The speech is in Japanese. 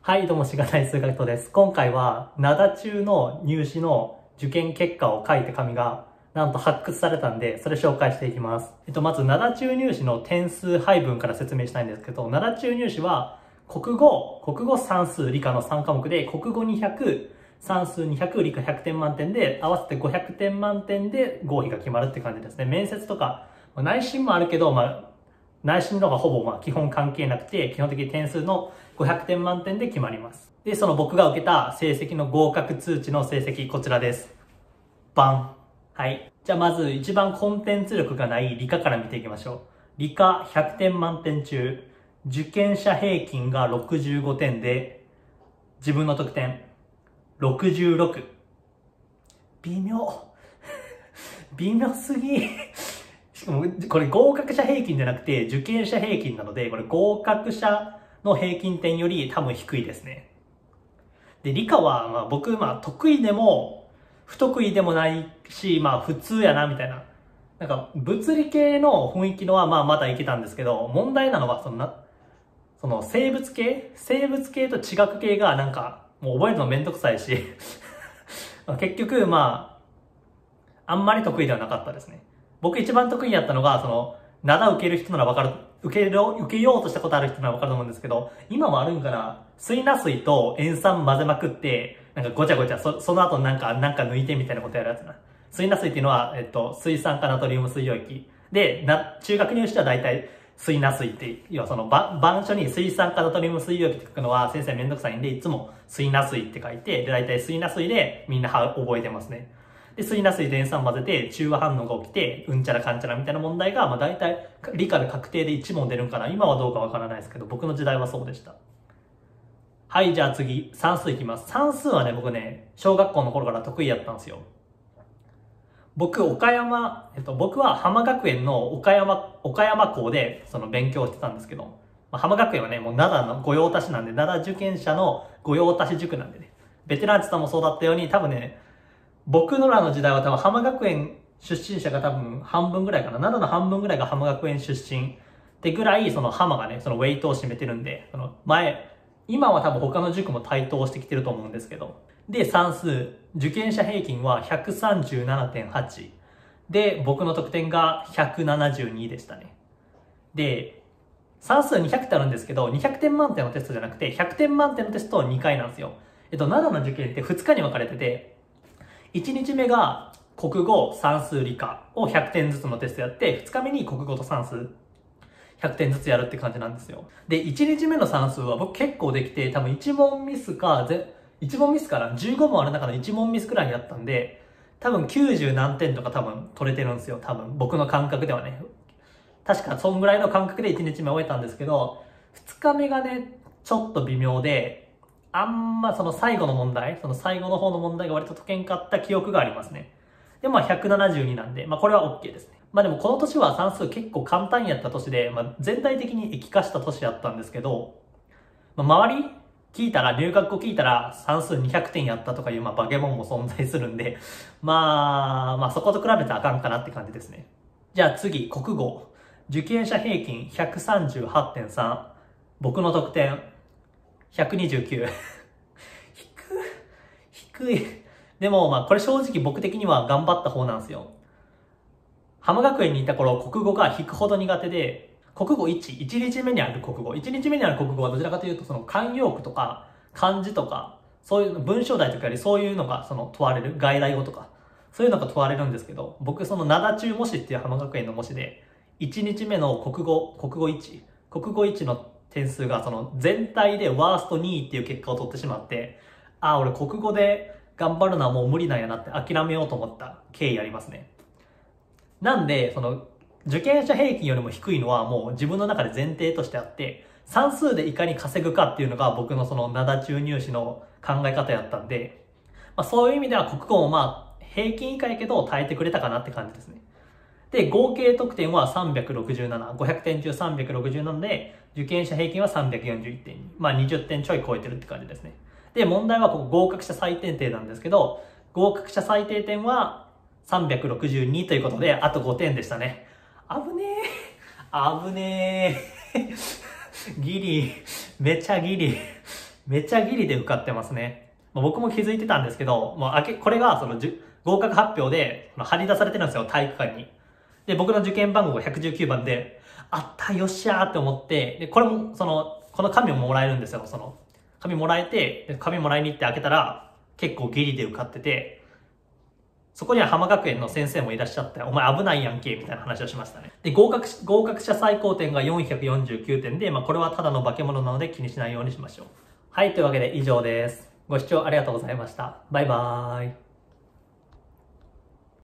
はい、どうも、しがない数学とです。今回は、灘中の入試の受験結果を書いた紙が、なんと発掘されたんで、それ紹介していきます。まず、灘中入試の点数配分から説明したいんですけど、灘中入試は、国語、算数、理科の3科目で、国語200、算数200、理科100点満点で、合わせて500点満点で合否が決まるって感じですね。面接とか、内申もあるけど、内申の方がほぼ基本関係なくて、基本的に点数の500点満点で決まります。で、その僕が受けた成績の合格通知の成績、こちらです。バン。はい。じゃあまず一番コンテンツ力がない理科から見ていきましょう。理科100点満点中、受験者平均が65点で、自分の得点66。微妙。微妙すぎ。しかも、これ合格者平均じゃなくて受験者平均なので、これ合格者の平均点より多分低いですね。で、理科は僕得意でも不得意でもないし、普通やなみたいな。なんか物理系の雰囲気のはまだいけたんですけど、問題なのはその生物系と地学系がもう覚えるのめんどくさいし、結局あんまり得意ではなかったですね。僕一番得意やったのが、灘受ける人ならわかる、受けようとしたことある人ならわかると思うんですけど、今もあるんかな、水ナ水と塩酸混ぜまくって、ごちゃごちゃ、その後抜いてみたいなことやるやつな。水ナ水っていうのは、水酸化ナトリウム水溶液。で、中学入試では大体、水ナ水って、要は板書に水酸化ナトリウム水溶液って書くのは先生めんどくさいんで、いつも水ナ水って書いて、で、大体水ナ水でみんな覚えてますね。で、水ナ水と塩酸混ぜて中和反応が起きて、うんちゃらかんちゃらみたいな問題が、大体理科で確定で1問出るんかな。今はどうかわからないですけど、僕の時代はそうでした。はい、じゃあ次、算数いきます。算数はね、僕ね、小学校の頃から得意やったんですよ。僕は浜学園の岡山校で勉強してたんですけど、浜学園はね、もう灘の御用達なんで、灘受験者の御用達塾なんでね、ベテランチさんもそうだったように、多分ね、僕のらの時代は多分浜学園出身者が多分半分ぐらいかな。灘の半分ぐらいが浜学園出身ってぐらい、浜がね、ウェイトを占めてるんで、今は多分他の塾も台頭してきてると思うんですけど。で、算数、受験者平均は 137.8。で、僕の得点が172でしたね。で、算数200ってあるんですけど、200点満点のテストじゃなくて、100点満点のテスト2回なんですよ。灘の受験って2日に分かれてて、1日目が国語、算数、理科を100点ずつのテストやって、2日目に国語と算数100点ずつやるって感じなんですよ。で、1日目の算数は僕結構できて、多分1問ミスかな ?15 問ある中の1問ミスくらいやったんで、多分90何点とか多分取れてるんですよ。多分僕の感覚ではね。確かそんぐらいの感覚で1日目終えたんですけど、2日目がね、ちょっと微妙で、最後の方の問題が割と解けんかった記憶がありますね。で、172なんで、これは OK ですね。でもこの年は算数結構簡単やった年で、全体的に液化した年やったんですけど、周り入学後聞いたら算数200点やったとかいう化け物も存在するんで、そこと比べてあかんかなって感じですね。じゃあ次、国語。受験者平均 138.3。僕の得点129。低い。でもこれ正直僕的には頑張った方なんですよ。浜学園にいた頃、国語が引くほど苦手で、国語1日目にある国語はどちらかというと慣用句とか漢字とか、そういう文章題とかよりそういうのが問われる、外来語とか、そういうのが問われるんですけど、僕灘中模試っていう浜学園の模試で、1日目の国語1の点数が全体でワースト2位っていう結果を取ってしまって、俺国語で頑張るのはもう無理なんやなって諦めようと思った経緯ありますね。なんで、受験者平均よりも低いのはもう自分の中で前提としてあって、算数でいかに稼ぐかっていうのが僕の灘中入試の考え方やったんで、そういう意味では国語も平均以下やけど耐えてくれたかなって感じですね。で、合計得点は367。500点中367で、受験者平均は341.2。20点ちょい超えてるって感じですね。で、問題はここ合格者最低点なんですけど、合格者最低点は362ということで、あと5点でしたね。危ねえ。ギリ。めちゃギリ。 めちゃギリで受かってますね。僕も気づいてたんですけど、これが合格発表で貼り出されてるんですよ、体育館に。で、僕の受験番号が119番で、あった、よっしゃーって思って、で、これも、この紙ももらえるんですよ、紙もらえて、で紙もらいに行って開けたら、結構ギリで受かってて、そこには浜学園の先生もいらっしゃって、お前危ないやんけ、みたいな話をしましたね。で、合格者最高点が449点で、これはただの化け物なので気にしないようにしましょう。はい、というわけで以上です。ご視聴ありがとうございました。バイバーイ。